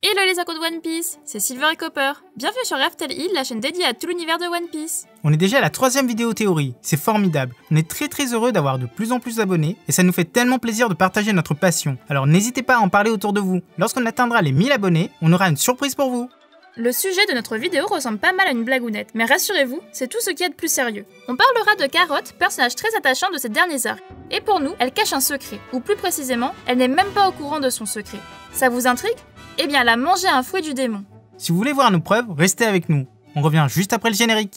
Hello les accros de One Piece, c'est Silver et Copper. Bienvenue sur Raftel Hill, la chaîne dédiée à tout l'univers de One Piece. On est déjà à la 3e vidéo théorie, c'est formidable. On est très heureux d'avoir de plus en plus d'abonnés et ça nous fait tellement plaisir de partager notre passion. Alors n'hésitez pas à en parler autour de vous. Lorsqu'on atteindra les 1000 abonnés, on aura une surprise pour vous. Le sujet de notre vidéo ressemble pas mal à une blagounette, mais rassurez-vous, c'est tout ce qu'il y a de plus sérieux. On parlera de Carotte, personnage très attachant de ces derniers arcs. Et pour nous, elle cache un secret, ou plus précisément, elle n'est même pas au courant de son secret. Ça vous intrigue? Eh bien, elle a mangé un fruit du démon. Si vous voulez voir nos preuves, restez avec nous. On revient juste après le générique.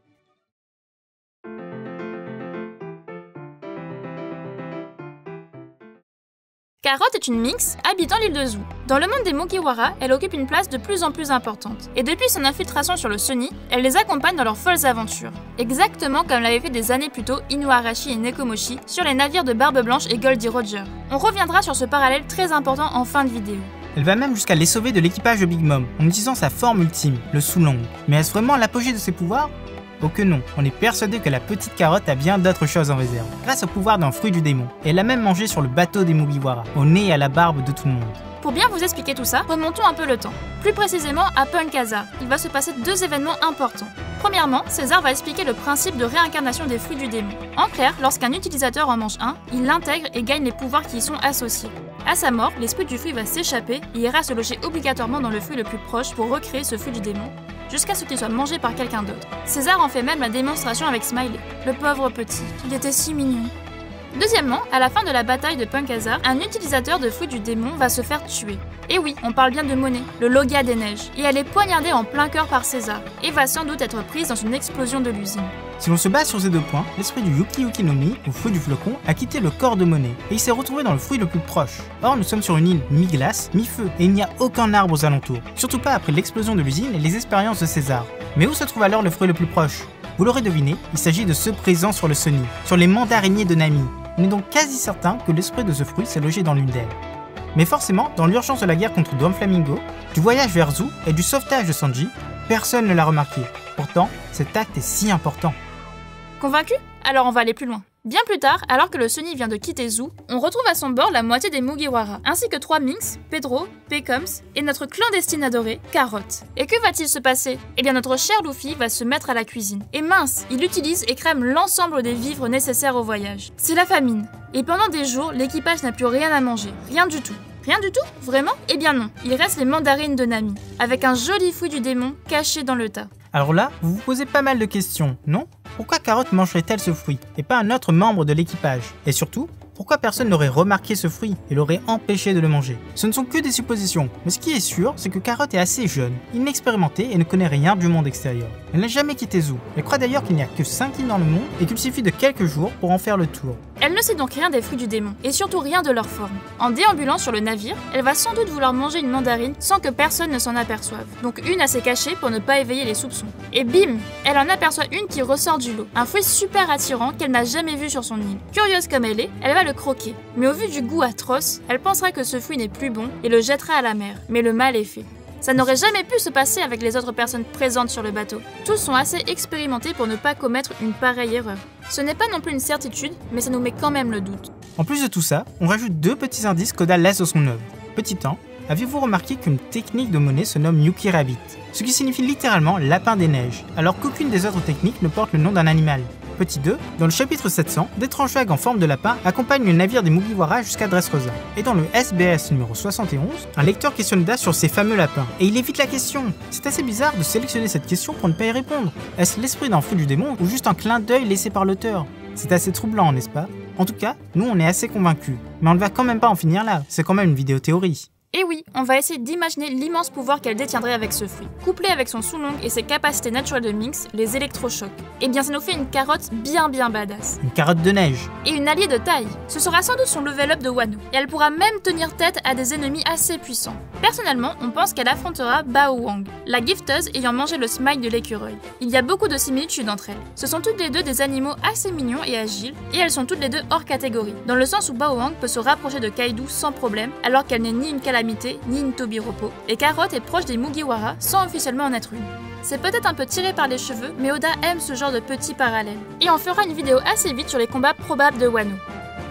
Carotte est une minx habitant l'île de Zou. Dans le monde des Mugiwara, elle occupe une place de plus en plus importante. Et depuis son infiltration sur le Sunny, elle les accompagne dans leurs folles aventures. Exactement comme l'avaient fait des années plus tôt Inuarashi et Nekomoshi sur les navires de Barbe Blanche et Goldie Roger. On reviendra sur ce parallèle très important en fin de vidéo. Elle va même jusqu'à les sauver de l'équipage de Big Mom en utilisant sa forme ultime, le Sulong. Mais est-ce vraiment l'apogée de ses pouvoirs? Oh que non, on est persuadé que la petite Carotte a bien d'autres choses en réserve, grâce au pouvoir d'un fruit du démon. Et elle a même mangé sur le bateau des Mugiwara, au nez et à la barbe de tout le monde. Pour bien vous expliquer tout ça, remontons un peu le temps. Plus précisément à Punk Hazard, il va se passer deux événements importants. Premièrement, César va expliquer le principe de réincarnation des fruits du démon. En clair, lorsqu'un utilisateur en mange un, il l'intègre et gagne les pouvoirs qui y sont associés. À sa mort, l'esprit du fruit va s'échapper et ira se loger obligatoirement dans le fruit le plus proche pour recréer ce fruit du démon, jusqu'à ce qu'il soit mangé par quelqu'un d'autre. César en fait même la démonstration avec Smiley. Le pauvre petit, il était si mignon. Deuxièmement, à la fin de la bataille de Punk Hazard, un utilisateur de fruits du démon va se faire tuer. Et oui, on parle bien de Monet, le Logia des neiges, et elle est poignardée en plein cœur par César, et va sans doute être prise dans une explosion de l'usine. Si l'on se base sur ces deux points, l'esprit du Yuki no Mi, ou fruit du flocon, a quitté le corps de Monet, et il s'est retrouvé dans le fruit le plus proche. Or, nous sommes sur une île mi-glace, mi-feu, et il n'y a aucun arbre aux alentours, surtout pas après l'explosion de l'usine et les expériences de César. Mais où se trouve alors le fruit le plus proche? Vous l'aurez deviné, il s'agit de ceux présents sur le Sunny, sur les mandarainiers de Nami. On est donc quasi certain que l'esprit de ce fruit s'est logé dans l'une d'elles. Mais forcément, dans l'urgence de la guerre contre Dom Flamingo, du voyage vers Zou et du sauvetage de Sanji, personne ne l'a remarqué. Pourtant, cet acte est si important. Convaincu? Alors on va aller plus loin. Bien plus tard, alors que le Sunny vient de quitter Zou, on retrouve à son bord la moitié des Mugiwara, ainsi que 3 minx, Pedro, Pecoms et notre clandestine adorée, Carotte. Et que va-t-il se passer? Eh bien notre cher Luffy va se mettre à la cuisine. Et mince, il utilise et crame l'ensemble des vivres nécessaires au voyage. C'est la famine. Et pendant des jours, l'équipage n'a plus rien à manger, rien du tout. Rien du tout? Vraiment? Eh bien non, il reste les mandarines de Nami, avec un joli fruit du démon caché dans le tas. Alors là, vous vous posez pas mal de questions, non? Pourquoi Carotte mangerait-elle ce fruit, et pas un autre membre de l'équipage? Et surtout, pourquoi personne n'aurait remarqué ce fruit et l'aurait empêché de le manger? Ce ne sont que des suppositions, mais ce qui est sûr, c'est que Carotte est assez jeune, inexpérimentée et ne connaît rien du monde extérieur. Elle n'a jamais quitté Zou. Elle croit d'ailleurs qu'il n'y a que 5 îles dans le monde et qu'il suffit de quelques jours pour en faire le tour. Elle ne sait donc rien des fruits du démon, et surtout rien de leur forme. En déambulant sur le navire, elle va sans doute vouloir manger une mandarine sans que personne ne s'en aperçoive. Donc une assez cachée pour ne pas éveiller les soupçons. Et bim! Elle en aperçoit une qui ressort du lot. Un fruit super attirant qu'elle n'a jamais vu sur son île. Curieuse comme elle va le croquer. Mais au vu du goût atroce, elle pensera que ce fruit n'est plus bon et le jettera à la mer. Mais le mal est fait. Ça n'aurait jamais pu se passer avec les autres personnes présentes sur le bateau. Tous sont assez expérimentés pour ne pas commettre une pareille erreur. Ce n'est pas non plus une certitude, mais ça nous met quand même le doute. En plus de tout ça, on rajoute 2 petits indices qu'Oda laisse dans son œuvre. Petit 1, avez-vous remarqué qu'une technique de Monet se nomme Yuki Rabbit, ce qui signifie littéralement lapin des neiges, alors qu'aucune des autres techniques ne porte le nom d'un animal. Petit 2, dans le chapitre 700, d'étranges vagues en forme de lapin accompagnent le navire des Mugiwara jusqu'à Dressrosa. Et dans le SBS numéro 71, un lecteur questionne Oda sur ces fameux lapins. Et il évite la question. C'est assez bizarre de sélectionner cette question pour ne pas y répondre. Est-ce l'esprit d'un fruit du démon ou juste un clin d'œil laissé par l'auteur? C'est assez troublant, n'est-ce pas? En tout cas, nous on est assez convaincus. Mais on ne va quand même pas en finir là, c'est quand même une vidéo théorie. Et oui, on va essayer d'imaginer l'immense pouvoir qu'elle détiendrait avec ce fruit. Couplé avec son Sulong et ses capacités naturelles de minx, les électrochocs. Eh bien ça nous fait une carotte bien badass. Une carotte de neige. Et une alliée de taille. Ce sera sans doute son level up de Wano. Et elle pourra même tenir tête à des ennemis assez puissants. Personnellement, on pense qu'elle affrontera Bao Wang, la gifteuse ayant mangé le smile de l'écureuil. Il y a beaucoup de similitudes entre elles. Ce sont toutes les deux des animaux assez mignons et agiles, et elles sont toutes les deux hors catégorie, dans le sens où Bao Wang peut se rapprocher de Kaido sans problème, alors qu'elle n'est ni une calamité ni une Tobiropo, et Carotte est proche des Mugiwara sans officiellement en être une. C'est peut-être un peu tiré par les cheveux, mais Oda aime ce genre de petits parallèles. Et on fera une vidéo assez vite sur les combats probables de Wano.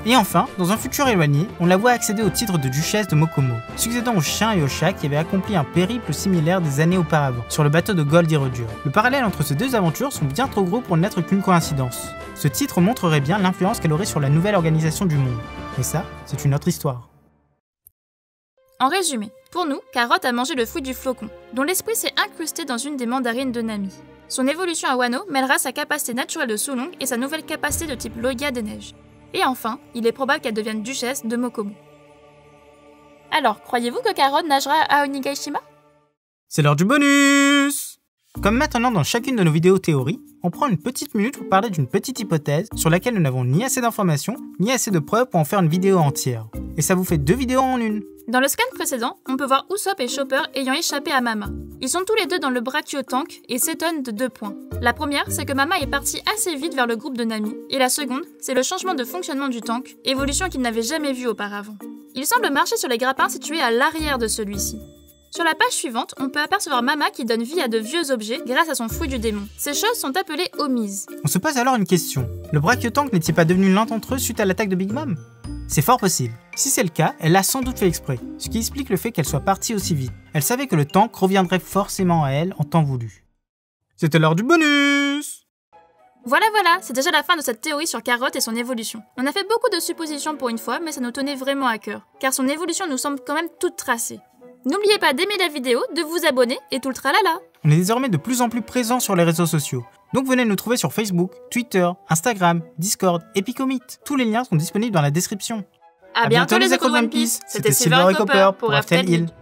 Et enfin, dans un futur éloigné, on la voit accéder au titre de duchesse de Mokomo, succédant aux chiens et aux chats qui avaient accompli un périple similaire des années auparavant, sur le bateau de Goldie Roger. Le parallèle entre ces deux aventures sont bien trop gros pour n'être qu'une coïncidence. Ce titre montrerait bien l'influence qu'elle aurait sur la nouvelle organisation du monde. Mais ça, c'est une autre histoire. En résumé, pour nous, Carotte a mangé le fruit du flocon, dont l'esprit s'est incrusté dans une des mandarines de Nami. Son évolution à Wano mêlera sa capacité naturelle de Sulong et sa nouvelle capacité de type Logia des neiges. Et enfin, il est probable qu'elle devienne duchesse de Mokomo. Alors, croyez-vous que Carotte nagera à Onigashima? C'est l'heure du bonus! Comme maintenant dans chacune de nos vidéos théories, on prend une petite minute pour parler d'une petite hypothèse sur laquelle nous n'avons ni assez d'informations, ni assez de preuves pour en faire une vidéo entière. Et ça vous fait 2 vidéos en une. Dans le scan précédent, on peut voir Usopp et Chopper ayant échappé à Mama. Ils sont tous les deux dans le Brachiotank et s'étonnent de 2 points. La première, c'est que Mama est partie assez vite vers le groupe de Nami, et la seconde, c'est le changement de fonctionnement du tank, évolution qu'ils n'avaient jamais vue auparavant. Il semble marcher sur les grappins situés à l'arrière de celui-ci. Sur la page suivante, on peut apercevoir Mama qui donne vie à de vieux objets grâce à son fruit du démon. Ces choses sont appelées Omise. On se pose alors une question. Le Brachiotank n'est-il pas devenu l'un d'entre eux suite à l'attaque de Big Mom? C'est fort possible. Si c'est le cas, elle l'a sans doute fait exprès, ce qui explique le fait qu'elle soit partie aussi vite. Elle savait que le tank reviendrait forcément à elle en temps voulu. C'était l'heure du bonus! Voilà, c'est déjà la fin de cette théorie sur Carotte et son évolution. On a fait beaucoup de suppositions pour une fois, mais ça nous tenait vraiment à cœur, car son évolution nous semble quand même toute tracée. N'oubliez pas d'aimer la vidéo, de vous abonner et tout le tralala. On est désormais de plus en plus présents sur les réseaux sociaux. Donc venez nous trouver sur Facebook, Twitter, Instagram, Discord et Picomit. Tous les liens sont disponibles dans la description. À bientôt les échos de One Piece. C'était Silver et Copper pour After Hill.